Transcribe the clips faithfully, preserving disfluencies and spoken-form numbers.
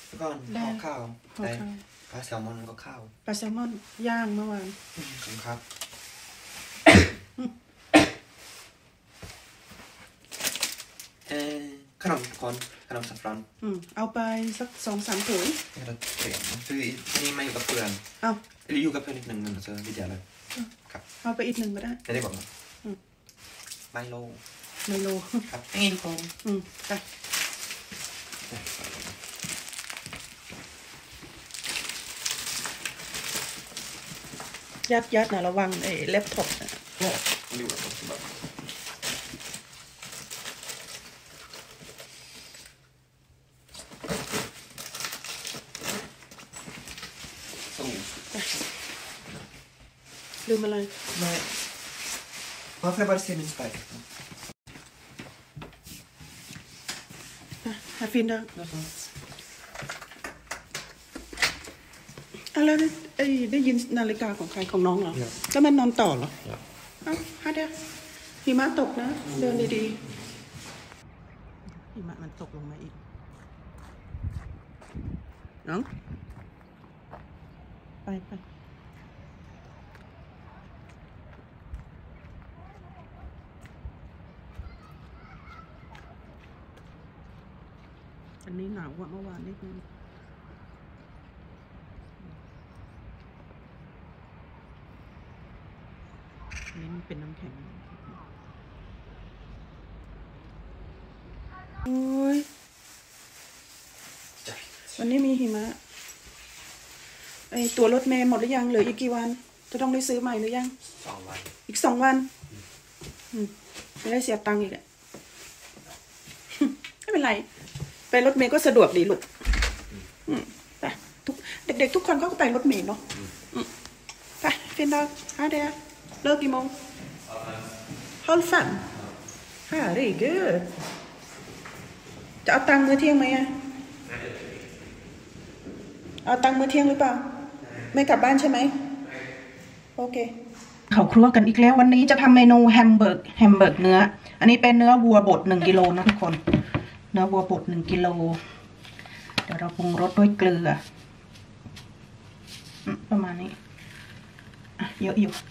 แล้วก็ข้าวได้ปลาแซลมอนก็ข้าวปลาแซลมอนย่างเมื่อวานครับเออขนมก่อนขนมสัฟรอนอืมเอาไปสักสองสามถุงเราเปลี่ยนคือนี่ไม่อยู่กับเพื่อนเอาหรืออยู่กับเพื่อนอีกหนึ่งหนึ่งเจอวิทยาเลยครับเอาไปอีกหนึ่งก็ได้จะได้บอกว่าไมโลไมโลครับนี่ทุกคนอืมไปยัดยัดนะระวังไอ้เล็บถกนะดูแบบลืมอะไรไม่ Varför bara ser min spärr? Här finner jag. Alla det det ยินนาฬิกาของใครของน้องเหรอแล้วมันนอนต่อเหรอเอ้าฮะเดี๋ยวหิมะตกนะเดินดีๆหิมะมันตกลงมาอีกน้องไปไปอันนี้หนาวกว่าเมื่อวานนิดนึงอันนี้มันเป็นน้ำแข็งโอ้ยวันนี้มีหิมะไอตัวรถเมล์หมดหรือยังเหลืออีกกี่วันจะต้องได้ซื้อใหม่หรือยังสองวันอีกสองวันไม่ได้เสียตังค์อีกอ่ะไม่เป็นไรไปรถเมล์ก็สะดวกดีลูกไปทุกเด็กๆทุกคนเขาก็ไปรถเมล์เนาะไปฟินดาวฮะเดียเลิกกี่โมงฮัลฟันฮ่าดีกูจะเอาตังค์มื้อเที่ยงไหมอ่ะเอาตังค์มื้อเที่ยงหรือเปล่าไม่กลับบ้านใช่ไหมโอเคเขาครัวกันอีกแล้ววันนี้จะทำเมนูแฮมเบอร์กแฮมเบอร์กเนื้ออันนี้เป็นเนื้อวัวบดหนึ่งกิโลนะทุกคนเนื้อวัวบดหนึ่งกิโลเดี๋ยวเราปรุงรสด้วยเกลือประมาณนี้เยอะอยู่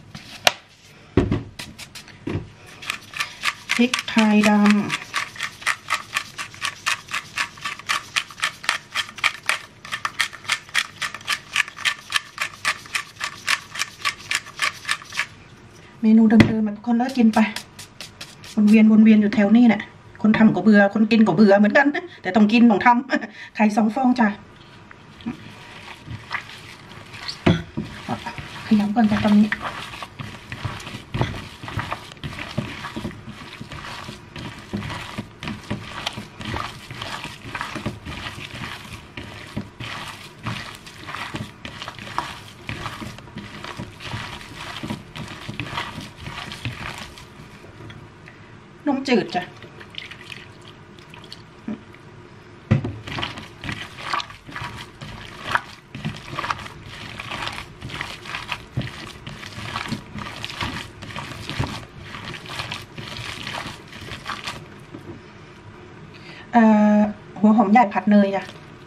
พริกไทยดำเมนูเดิมๆมาทุกคนเลิกกินไปวนเวียนวนเวียนอยู่แถวนี้แหละคนทำก็เบื่อคนกินก็เบื่อเหมือนกันแต่ต้องกินต้องทำไข่สองฟองจ้ะขยำก่อนจากตรงนี้นมจืดจ้ะหัวหอมใหญ่ผัดเนยจ้ะ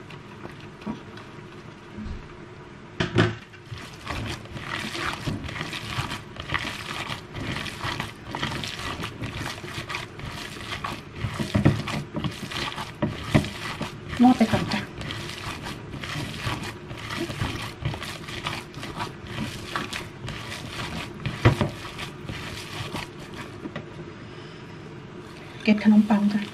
นวดไปก่อนจ้ะเก็บขนมปังจ้ะ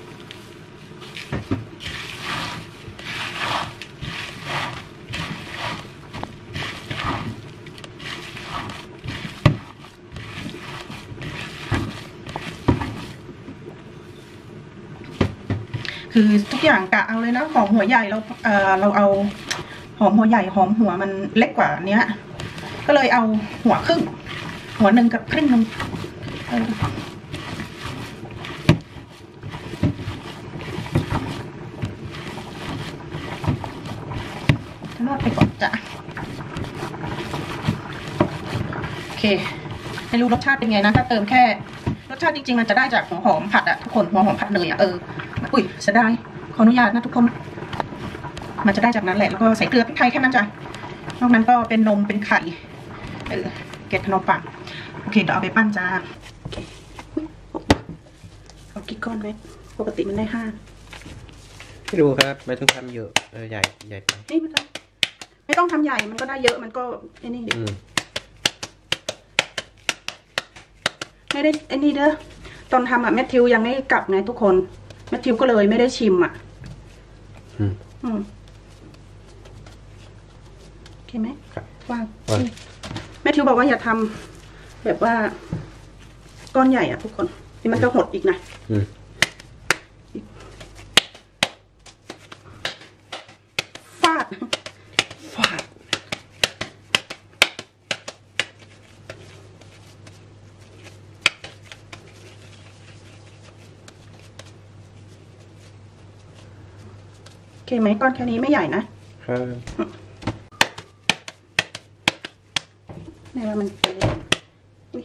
คือทุกอย่างกะเอาเลยนะหอมหัวใหญ่เราเออเราเอาหอมหัวใหญ่หอมหัวมันเล็กกว่านี้ก็เลยเอาหัวครึ่งหัวหนึ่งกับครึ่งนึงนวดไปก่อนจ้ะโอเคไม่รู้รสชาติเป็นไงนะถ้าเติมแค่รสชาติจริงๆมันจะได้จากหัวหอมผัดอะทุกคนหัวหอมผัดเนยอะเอออุ้ยเสียดายขออนุญาตนะทุกคนมันจะได้จากนั้นแหละแล้วก็ใส่เกลือพริกไทยแค่นั้นจ้ะนอกนั้นก็เป็นนมเป็นไข่เออเกล็ดขนมปังโอเคเดี๋ยวเอาไปปั้นจ้าเอากี่ก้อนไหมปกติมันได้ห้าไม่รู้ครับไม่ต้องทำเยอะเออใหญ่ใหญ่ไปนี่ไม่ต้องไม่ต้องทำใหญ่มันก็ได้เยอะมันก็ไอ้นี่ไม่ได้ไอ้นี่เด้อตอนทำอ่ะแมทธิวยังไม่กลับไงทุกคนแมทธิวก็เลยไม่ได้ชิมอ่ะอืมอืมโอเคไหมว่างแมทธิวบอกว่าอย่าทำแบบว่าก้อนใหญ่อ่ะทุกคนที่มันจะหดอีกนะฟาดฟาดโอเคไหมก้อนแค่นี้ไม่ใหญ่นะไม่ว่ามันจะอุ้ย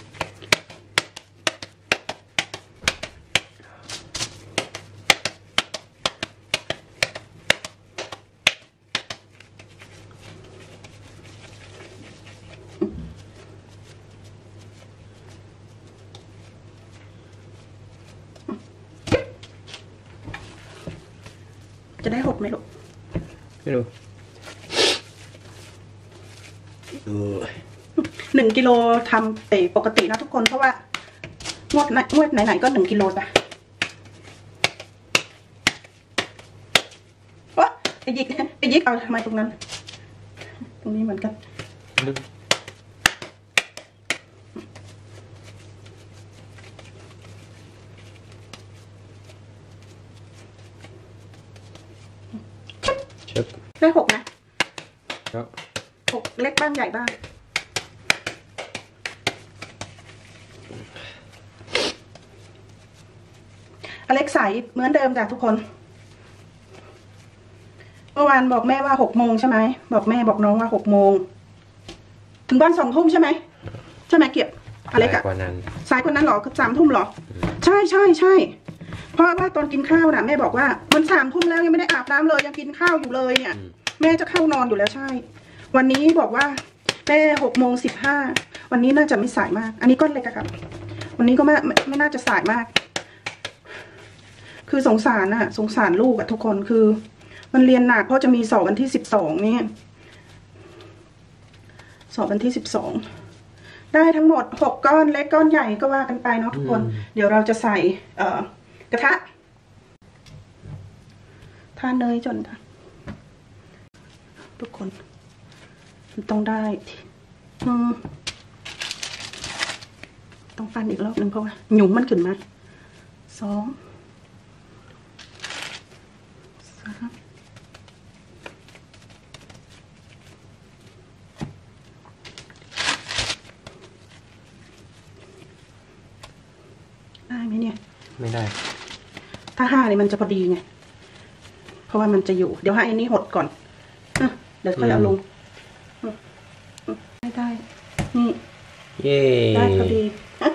จะได้หกไหมลูกไม่รู้หนึ่งกิโลทำเตะปกตินะทุกคนเพราะว่างวดงวดไหนๆก็หนึ่งกิโลจ้ะวะไปยิกไปยิกเอาทำไมตรงนั้นตรงนี้เหมือนกันได้หกนะหกเล็กบ้างใหญ่บ้างอเล็กใสเหมือนเดิมจ้ะทุกคนเมื่อวานบอกแม่ว่าหกโมงใช่ไหมบอกแม่บอกน้องว่าหกโมงถึงบ้านสองทุ่มใช่ไหมใช่ไหมเกียบอเล็กอะสายกว่านั้นสายกว่านั้นหรอคือสามทุ่มหรอใช่ใช่ใช่เพราะว่าตอนกินข้าวน่ะแม่บอกว่ามันสามทุ่มแล้วยังไม่ได้อาบน้ำเลยยังกินข้าวอยู่เลยเนี่ยแม่จะเข้านอนอยู่แล้วใช่วันนี้บอกว่าแม่หกโมงสิบห้าวันนี้น่าจะไม่สายมากอันนี้ก้อนเล็กอะครับวันนี้ก็ไม่ไม่น่าจะสายมากคือสงสารอะสงสารลูกอะทุกคนคือมันเรียนหนักเพราะจะมีสอบวันที่สิบสองนี่สอบวันที่สิบสองได้ทั้งหมดหกก้อนเล็กก้อนใหญ่ก็ว่ากันไปเนาะทุกคนเดี๋ยวเราจะใส่เอ่อกระทะทานเนยจนทุกคนมันต้องได้ต้องฟันอีกรอบหนึ่งเพราะว่าหยุ่มมันขึ้นมาสองสามได้ไหมเนี่ยไม่ได้ถ้าห้าเนี่ยมันจะพอดีไงเพราะว่ามันจะอยู่เดี๋ยวให้อันนี้หดก่อนเดี๋ยวค่อยเอาลงไม่ได้นี่เย้ได้พอดี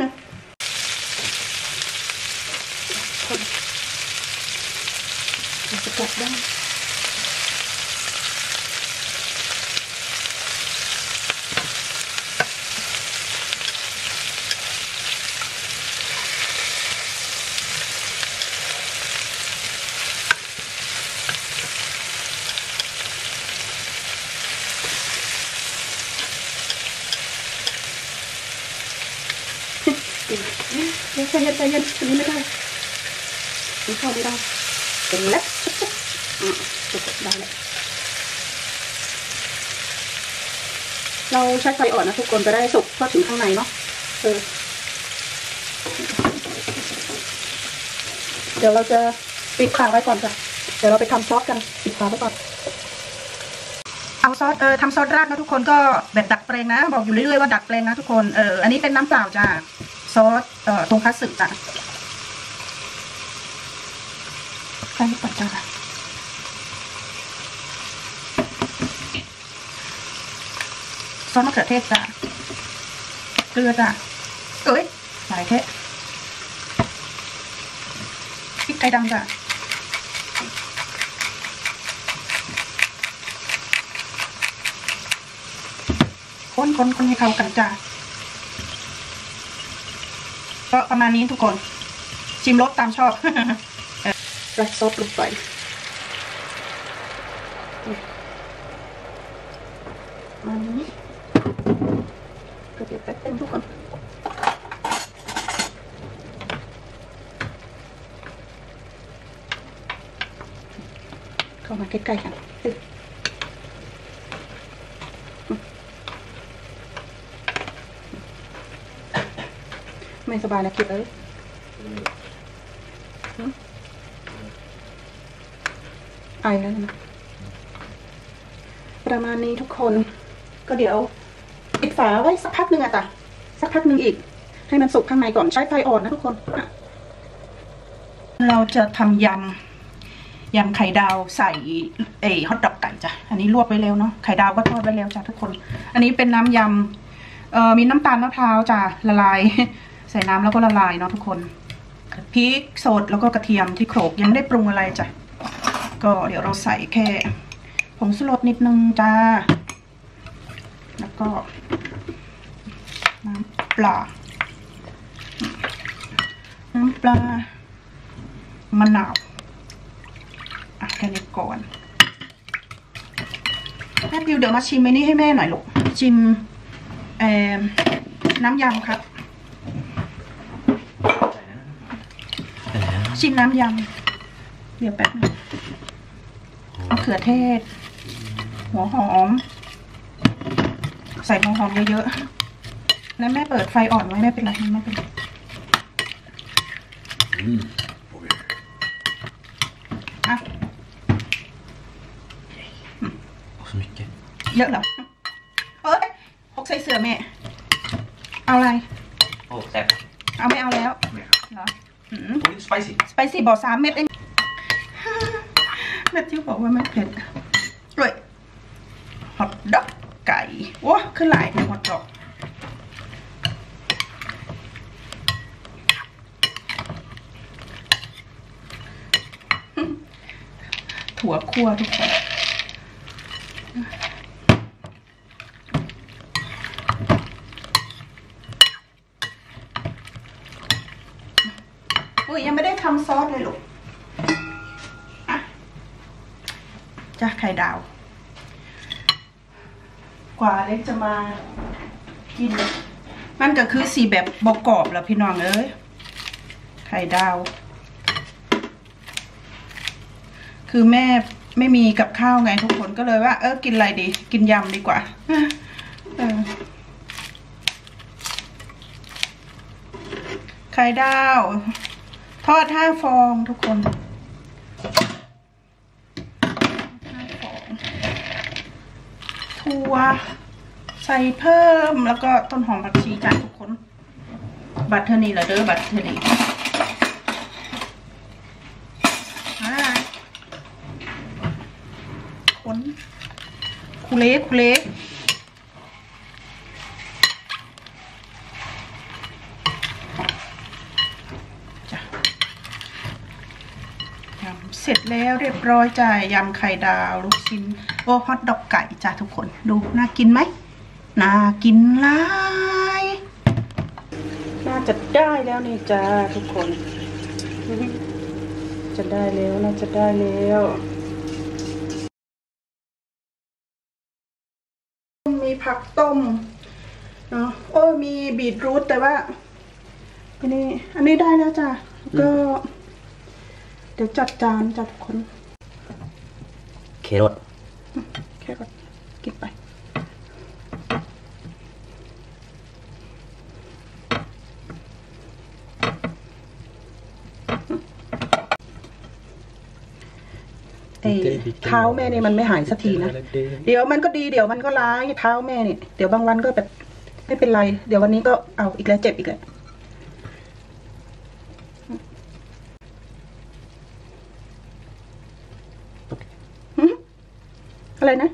จะกลับได้ใจเย็นใจเย็นอันนี้ไม่ได้อันนี้เข้าไม่ได้เป็นเล็กอืมได้เลยเราใช้ไฟอ่อนนะทุกคนจะได้สุกเข้าถึงข้างในเนาะเออเดี๋ยวเราจะปิดฝาไว้ก่อนจ้ะเดี๋ยวเราไปทำซอสกันปิดฝาไว้ก่อนเอาซอสเออทำซอสราดนะทุกคนก็แบบดัดแปลงนะบอกอยู่เรื่อยๆว่าดัดแปลงนะทุกคนเอออันนี้เป็นน้ำเปล่าจ้ะซอสเอ่อทงคัตสึจ้ะใส่ปัจจัยซอสมะเขือเทศจ้ะเกลือจ้ะเอ้ยหลายแค่พริกไทยดำจ้ะคนคนคนให้เข้ากันจ้าก็ประมาณนี้ทุกคนชิมรสตามชอบใส่ซอสลงไปมานี้ก็เดี๋ยวแป๊บนึงทุกคนเข้ามาใกล้ๆกันไม่สบายนะคิดเอ้ยไอแล้วนะประมาณนี้ทุกคนก็เดี๋ยวปิดฝาไว้สักพักหนึ่งอะจ้ะสักพักหนึ่งอีกให้มันสุกข้างในก่อนใช้ไฟอ่อนนะทุกคนเราจะทำยำยำไข่ดาวใส่เอ่ฮอทดอกไก่จ้ะอันนี้ลวกไว้แล้วเนาะไข่ดาวก็ทอดไว้แล้วจ้ะทุกคนอันนี้เป็นน้ำยำเอ่อมีน้ำตาลมะพร้าวจ้ะละลายใส่น้ำแล้วก็ละลายเนาะทุกคนพริกสดแล้วก็กระเทียมที่โขลกยังไม่ได้ปรุงอะไรจ้ะก็เดี๋ยวเราใส่แค่ผงชูรสนิดนึงจ้าแล้วก็น้ำปลาน้ำปลามะนาวอ่ะแค่นี้ก่อนแม่พิวเดี๋ยวมาชิมไอ้นี่ให้แม่หน่อยลูกชิมเอ่อน้ำยำครับชิมน้ำยำเดี๋ยวแป๊บนึงมะเขือเทศหัวหอมใส่หัวหอมเยอะๆแล้วแม่เปิดไฟอ่อนไว้ไม่เป็นไรไม่เป็นไรอ่ะเยอะเหรอเอ้ยหกใส่เสือแม่เอาอะไรโอ้แซ่บเอาไม่เอาแล้วเหรอสไปซี่สไปซี่บอกสามเม็ดเองแม่ทิวบอกว่าไม่เผ็ดด้วยฮอทดอกไก่ว้าขึ้นหลายฮอทดอกถั่วคั่วทุกคนอุ้ยยังไม่ได้ทำซอสเลยลูกอ่ะจ้ะไข่ดาวกว่าเล็กจะมากินมันก็คือสีแบบบกรอบแล้วพี่น้องเอ้ยไข่ดาวคือแม่ไม่มีกับข้าวไงทุกคนก็เลยว่าเออกินอะไรดีกินยำดีกว่าเออไข่ดาวทอดห้าฟองทุกคนห้าฟองถั่วใส่เพิ่มแล้วก็ต้นหอมผักชีจ้าทุกคนบัตเทอร์นี่เหรอเด้อบัตเทอร์นี่คนคุเล่คุเล่เสร็จแล้วเรียบร้อยจ้ะยำไข่ดาวลูกชิ้นโอ้ฮอทดอกไก่จ้ะทุกคนดูน่ากินไหมน่ากินหลายน่าจะได้แล้วนี่จ้าทุกคนจะได้แล้วน่าจะได้แล้วมีผักต้มเนาะโอ้มีบีทรูทแต่ว่าอันนี้อันนี้ได้แล้วจ้ะก็เดี๋ยวจัดจานจัดคนเครอทแค่ก่อนกินไปเท้าแม่เนี่ยมันไม่หายสักทีนะเดี๋ยวมันก็ดีเดี๋ยวมันก็ร้ายเท้าแม่เนี่ยเดี๋ยวบางวันก็แบบไม่เป็นไรเดี๋ยววันนี้ก็เอาอีกแล้วเจ็บอีกแล้วอะไรนะ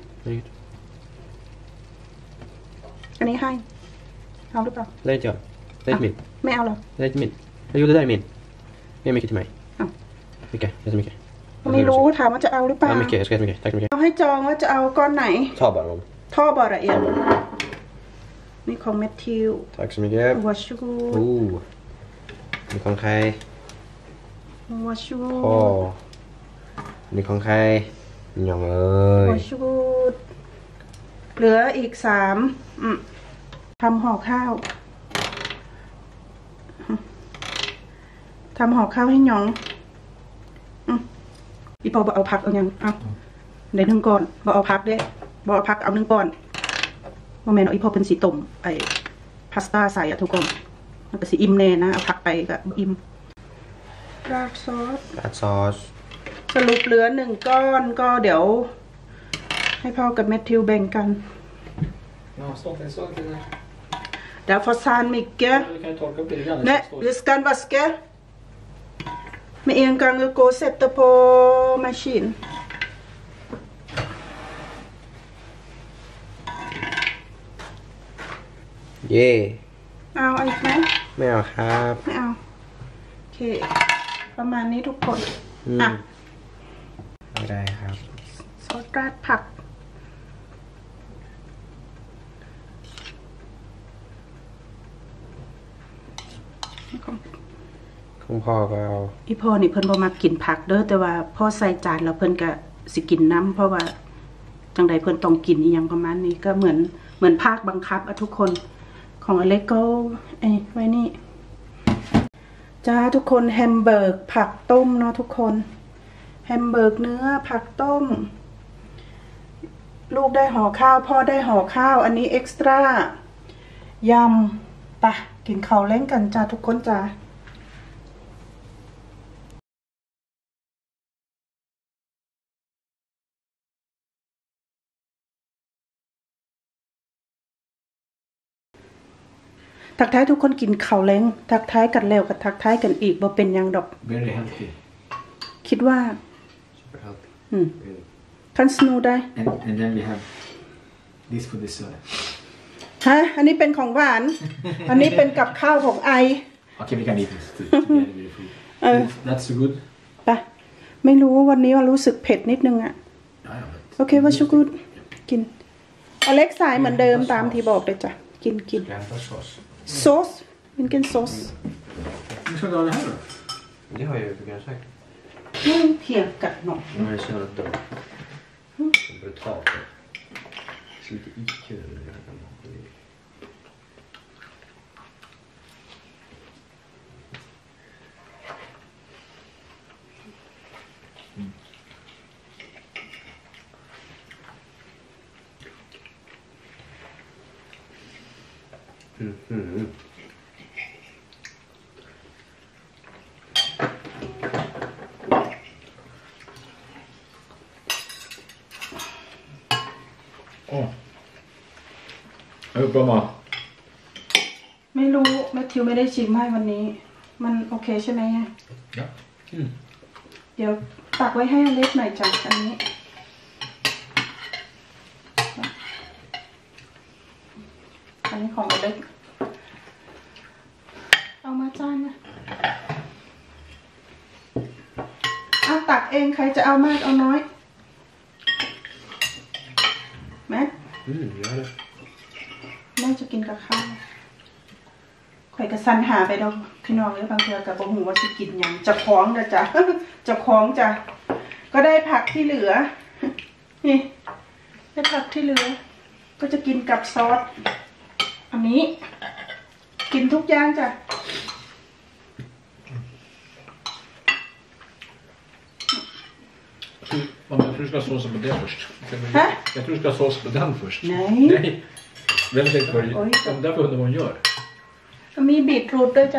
อันนี้ให้เอาหรือเปล่าได้จ้ะได้มิดไม่เอาหรอได้มิดอายุได้มิดไม่ไม่คิดทำไมไม่แก่ไม่แก่ไม่รู้ถามว่าจะเอาหรือเปล่าไม่แก่ไม่แก่ไม่แก่เอาให้จองว่าจะเอาก้อนไหนท่อบอลลมท่อบอลละเอียดนี่ของแมทธิว Tack så mycket. Varsågod. Oh. Niของใคร Varsågod. พ่อนี่ของใครหยองเอ้ย Varsågod. เหลืออีกสามอืมทำห่อข้าวทำห่อข้าวให้หยองอืมอีพอบอกเอาผักเอายังเอาเดี๋ยวนึ่งก่อนบอกเอาผักเด้บอกเอาผักเอานึ่งก่อนว่าแม่นอีพอเป็นสีต้มไอพาสต้าใส่อะทุกคนมันก็สีอิ่มแน่นะเอาผักไปก็อิ่มราดซอสราดซอสสรุปเหลือหนึ่งก้อนก็เดี๋ยวให้พ่อกับแมทธิวแบ่งกัน Ja, stopp en sak till det. Där får san mycket. Du kan ju torka upp det lite grann. Nej, vi ska vaska. Med en gång och gå och sätta på maskin. เย่เอาอีกไหมไม่เอาครับไม่เอาโอเคประมาณนี้ทุกคนอืมอ่ะไม่ได้ครับซอสราดผักของคุณพ่อก็เอาอีพ่อนี่เพิ่นบ่มักกินผักเด้อแต่ว่าพ่อใส่จานแล้วเพิ่นก็สิกินน้ำเพราะว่าจังใดเพิ่นต้องกินอีหยังประมาณนี้ก็เหมือนเหมือนภาคบังคับอะทุกคนของอเล็กก็ไอ้ไว้นี่จ้าทุกคนแฮมเบอร์กผักต้มเนาะทุกคนแฮมเบอร์กเนื้อผักต้มลูกได้ห่อข้าวพ่อได้ห่อข้าวอันนี้เอ็กซ์ตร้ายำปะกินข้าวเล้งกันจ้าทุกคนจ้าทักทายทุกคนกินข้าวเล้งทักทายกันแล้วกับทักทายกันอีกบ่เป็นยังดอก Very healthy. คิดว่า Super healthy. อืม Really. คันสนูได้ And, and then we have this for dessert. ฮะอันนี้เป็นของหวาน อันนี้เป็นกับข้าวของไอ Okay, we can eat this too, together with the food. Uh. That's, that's good. ปะไม่รู้ว่าวันนี้ว่ารู้สึกเผ็ดนิดนึงอะ Ja, ja, but- โอเคว่าชูกูดกินอเล็กสายเหมือนเดิมตามที่บอกเลยจ้ะกินกิน Vänta sås. ซอสเป็นกินซอส Hur ska du ha det här då? Det har jag ju för kanske sagt. ไม่เถียงกันหนอก Nu är det så jävla dumt. Brutalt. Så lite I Q. Mm. Mm. Åh. Jag är bra mat. ไม่รู้แมทธิวไม่ได้ชิมให้วันนี้ มันโอเคใช่ไหม Ja. Mm. เดี๋ยวตักไว้ให้อเล็กหน่อยจ้ะอันนี้อันนี้ของอเล็กเอามาจานนะเอาตักเองใครจะเอามากเอาน้อยแม่ Mm, gör det. แม่จะกินกับข้าวข่อยกระสันหาไปดอกพี่น้องเลยบางเทื่อกับบ่หูว่าสิกินหยังจะคล้องนะจ๊ะ จะคล้องจ้ะก็ได้ผักที่เหลือนี่ได้ผักที่เหลือ ก็จะกินกับซอสอันนี้ กินทุกอย่างจ้ะ Mamma, jag tror du ska ha såsen på det först. Hä? Jag tror du ska ha sås på den först. Nej. Nej. Vem tänkte på det? Oj då. Ja, därför undrar vad hon gör. มีบีทรูทด้วยจ้ะ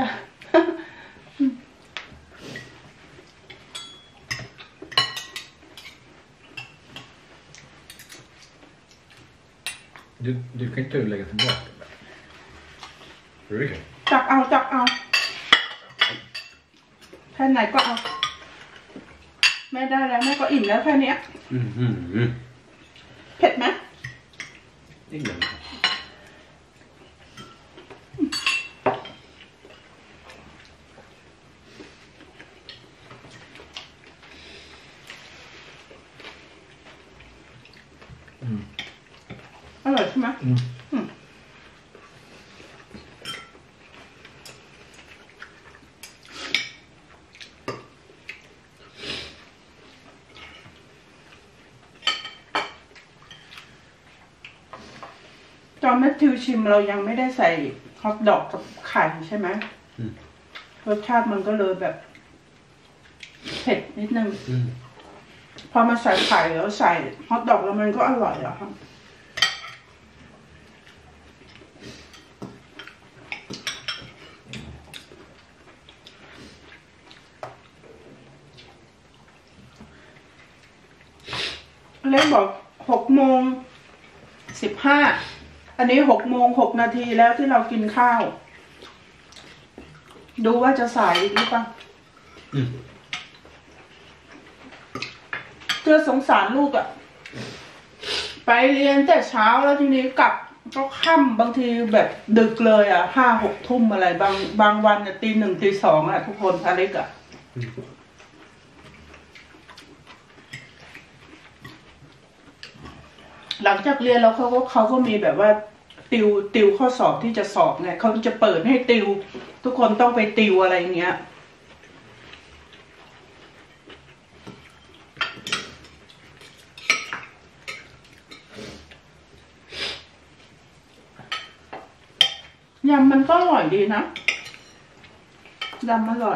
Du, du kan inte lägga tillbaka. Really? จับเอาจับเอาแค่ไหนก็เอาแม่ได้แล้วแม่ก็อิ่มแล้วแค่เนี้ย Mm. Mm. เผ็ดไหม Det glömde jag. อร่อยใช่ไหม Mm. อืมตอนแมทธิวชิมเรายังไม่ได้ใส่ฮอทดอกกับไข่ใช่ไหมรสชาติมันก็เลยแบบเผ็ดนิดนึงพอมาใส่ไข่แล้วใส่ฮอทดอกแล้วมันก็อร่อยอะครับเล็กบอกหกโมงสิบห้าอันนี้หกโมงหกนาทีแล้วที่เรากินข้าวดูว่าจะสายอีกหรือเปล่าเจอสงสารลูกอะไปเรียนแต่เช้าแล้วทีนี้กลับก็ค่ำบางทีแบบดึกเลยอะห้าหกทุ่มอะไรบางบางวันอะตีหนึ่งตีสองอะทุกคนอเล็กอะหลังจากเรียนแล้วเขาก็เขาก็มีแบบว่าติวติวข้อสอบที่จะสอบไงเขาจะเปิดให้ติวทุกคนต้องไปติวอะไรเงี้ยยำมันก็อร่อยดีนะยำอร่อย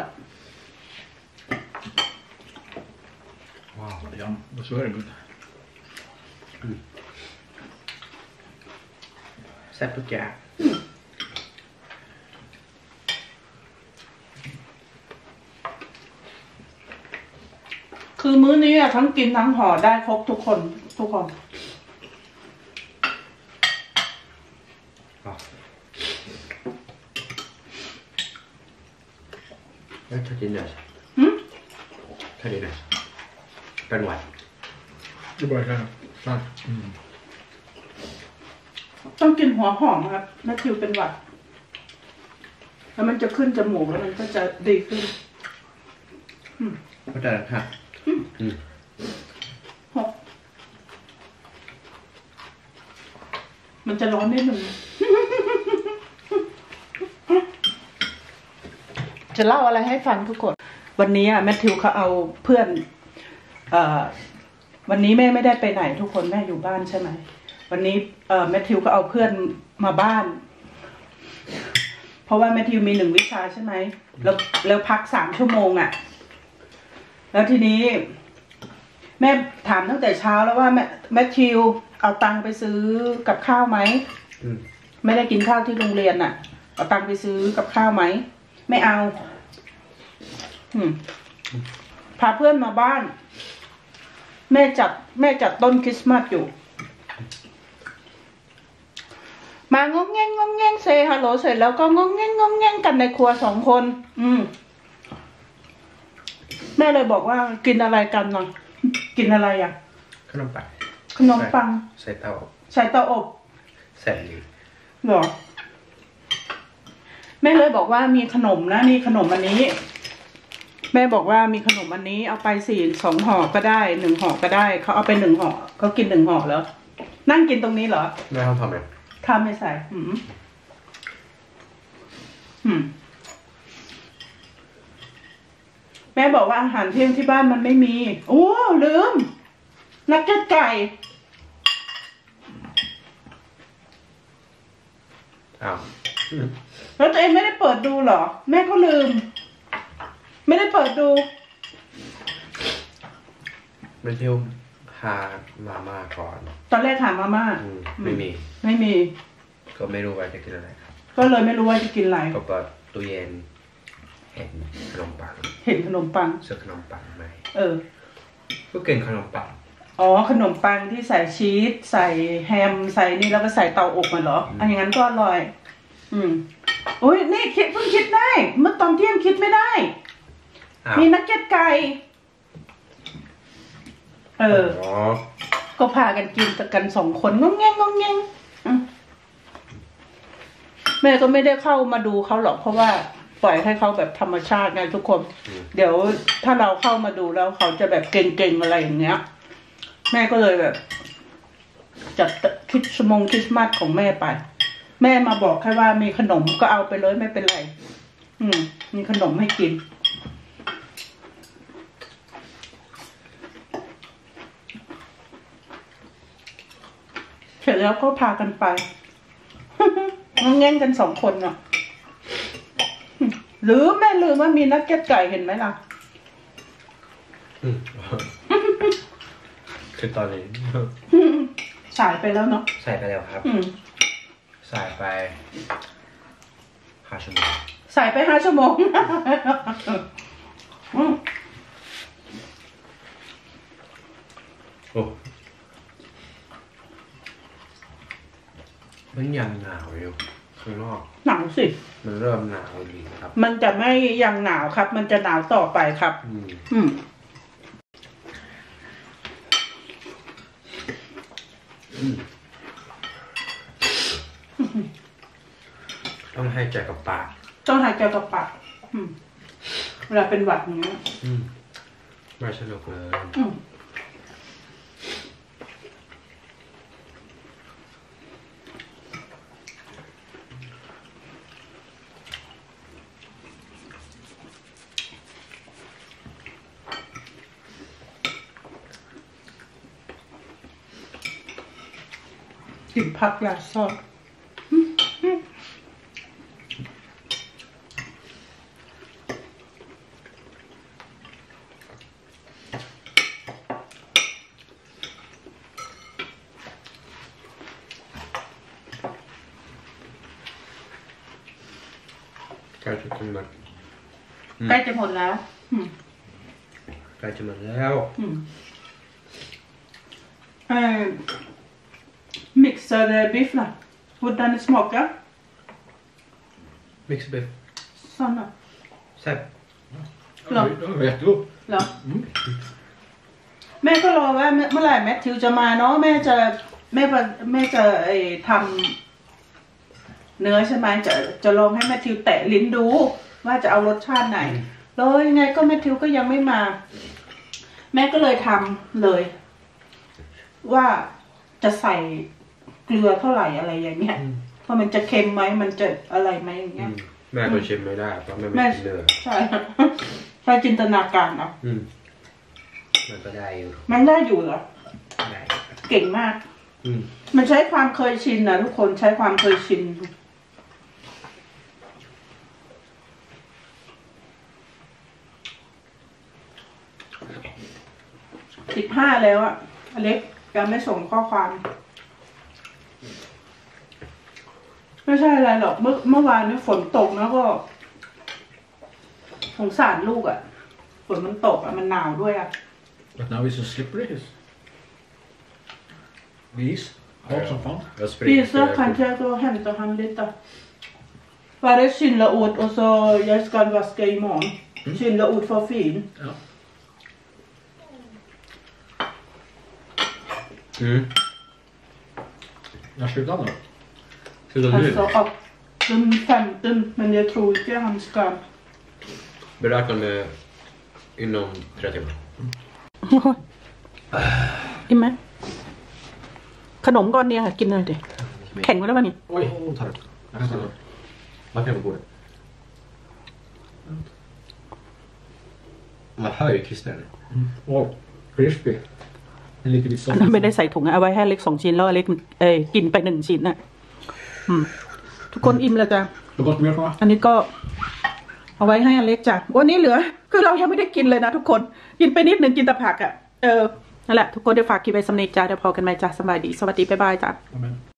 Wow, yum. That's very good. แซ่บทุกอย่างคือมื้อนี้อะทั้งกินทั้งห่อได้ครบทุกคนทุกคนแล้วถ้ากินหน่อยหืมถ้ากินหน่อยเป็นหวัด Det är bara så här. Starkt. Mm. ต้องกินหัวหอมครับแมทธิวเป็นหวัดแล้วมันจะขึ้นจมูกแล้วมันก็จะดีขึ้นก็จะค่ะหกมันจะร้อนนิดหนึ่ง จะเล่าอะไรให้ฟังทุกคนวันนี้อะแมทธิวเขาเอาเพื่อนเอ่อวันนี้แม่ไม่ได้ไปไหนทุกคนแม่อยู่บ้านใช่ไหมวันนี้เอ่อแมทธิวก็เอาเพื่อนมาบ้านเพราะว่าแมทธิวมีหนึ่งวิชาใช่ไหมแล้วแล้วพักสามชั่วโมงอ่ะแล้วทีนี้แม่ถามตั้งแต่เช้าแล้วว่าแมแมทธิวเอาตังค์ไปซื้อกับข้าวไหมไม่ได้กินข้าวที่โรงเรียนอ่ะเอาตังค์ไปซื้อกับข้าวไหมไม่เอาอืมพาเพื่อนมาบ้านแม่จัดแม่จัดต้นคริสต์มาสอยู่มางงแงงงงแงงเซฮัลโหลเสร็จแล้วก็งงแงงงงแงงกันในครัวสองคน อืมแม่เลยบอกว่ากินอะไรกันเนาะกินอะไรอ่ะขนมปังขนมปังใส่เตาอบใส่เตาอบใส่เลยเหรอแม่เลยบอกว่ามีขนมนะนี่ขนมอันนี้แม่บอกว่ามีขนมอันนี้เอาไปสี่สองห่อก็ได้หนึ่งห่อก็ได้เขาเอาไปหนึ่งห่อเขากินหนึ่งห่อแล้วนั่งกินตรงนี้เหรอแม่ทำทำไงทำไม่ใส่อืมอืมแม่บอกว่าอาหารเที่ยงที่บ้านมันไม่มีโอ้ลืมนักเก็ตไก่อ้าวแล้วตัวเองไม่ได้เปิดดูเหรอแม่ก็ลืมไม่ได้เปิดดูเป็นเที่ยวหามาม่าก่อนตอนแรกถามมาม่าอืมไม่มีไม่มีก็ไม่รู้ว่าจะกินอะไรครับก็เลยไม่รู้ว่าจะกินอะไรก็เปิดตู้เย็นเห็นขนมปังเห็นขนมปังเสื้อขนมปังไหมเออก็กินขนมปังอ๋อขนมปังที่ใส่ชีสใส่แฮมใส่นี่แล้วก็ใส่เตาอบมันเหรออันอย่างนั้นก็อร่อยอืมอุ้ยนี่คิดเพิ่งคิดได้เมื่อตอนเที่ยงคิดไม่ได้มีนักเก็ตไก่เออก็พากันกินกันสองคนงงแงงงงแงงแม่ก็ไม่ได้เข้ามาดูเขาหรอกเพราะว่าปล่อยให้เขาแบบธรรมชาติไงทุกคนเดี๋ยวถ้าเราเข้ามาดูแล้วเขาจะแบบเก่งๆอะไรอย่างเงี้ยแม่ก็เลยแบบจัดคริสต์มงคริสต์มาสของแม่ไปแม่มาบอกแค่ว่ามีขนมก็เอาไปเลยไม่เป็นไรอืมมีขนมให้กินเสร็จแล้วก็พากันไปมันแง่งกันสองคนเนาะหรือแม่ลืมว่ามีนักเก็ตไก่เห็นไหมล่ะคือตอนนี้สายไปแล้วเนาะใส่ไปแล้วครับใส่ไปห้าชั่วโมงใส่ไปห้าชั่วโมงโอ้มันยังหนาวอยู่ข้างนอกหนาวสิมันเริ่มหนาวดีครับมันจะไม่ยังหนาวครับมันจะหนาวต่อไปครับอืมต้องให้ใจกับปากต้องหายใจกับปากเวลาเป็นหวัดอย่างนี้ไม่สนุกเลยกินผักยาซอสใกล้จะหมดใกล้จะหมดแล้วใกล้จะหมดแล้วเอ่อmixade biff då. Hur den smakar? Mixed biff. Såna. Sätt. Ja, jättegod. Ja. แม่ก็รอว่าเมื่อไหร่แมทธิวจะมาเนาะแม่จะแม่แม่จะไอ้ทำเนื้อใช่ไหมจะจะลองให้แมทธิวแตะลิ้นดูว่าจะเอารสชาติไหนแล้วยังไงก็แมทธิวก็ยังไม่มาแม่ก็เลยทำเลยว่าจะใส่เกลือเท่าไหร่อะไรอย่างเงี้ยเพราะมันจะเค็มไหมมันจะอะไรไหมอย่างเงี้ยแม่ก็ชิมไม่ได้เพราะแม่ไม่กินเนื้อใช่ใช้จินตนาการเอามันก็ได้อยู่มันได้อยู่เหรอเก่งมากมันใช้ความเคยชินนะทุกคนใช้ความเคยชินสิบห้าแล้วอะอเล็กยังไม่ส่งข้อความไม่ใช่อะไรหรอกเมื่อเมื่อวานนี้ฝนตกแล้วก็สงสารลูกอ่ะฝนมันตกอ่ะมันหนาวด้วยอ่ะ But now it's so slippery. Vis. Hot som fan. Visa kan jag gå och hämta han lite. Var det synlaord och så jag ska vaska imorgon. Mm. Synlaord för fin. Ja. Mm. Jag slutar nu. Alltså upp den femton, men jag tror inte han ska. Beräkna med inom tre timmar. อิ่มไหมขนมก้อนนี้ค่ะกินเลยดิแข็งไว้แล้วป่ะนี่ Oj, tar det. Jag kan ta det. Vad kan jag på det? Man hör ju kristallene. Åh, crispy. En liten bit อันนั้นไม่ได้ใส่ถุงเอาไว้ให้เล็กสองชิ้นแล้วเล็กเอ้ยกินไปหนึ่งชิ้นน่ะทุกคนอิ่มแล้วจ้ะอันนี้ก็เอาไว้ให้อเล็กจ้ะวันนี้เหลือคือเรายังไม่ได้กินเลยนะทุกคนกินไปนิดหนึ่งกินแต่ผักอ่ะเออนั่นแหละทุกคนได้ฝากกินไปสำเร็จจ้าเดี๋ยวพอกันไหมจ้าสบายดีสวัสดีบ๊ายบายจ้า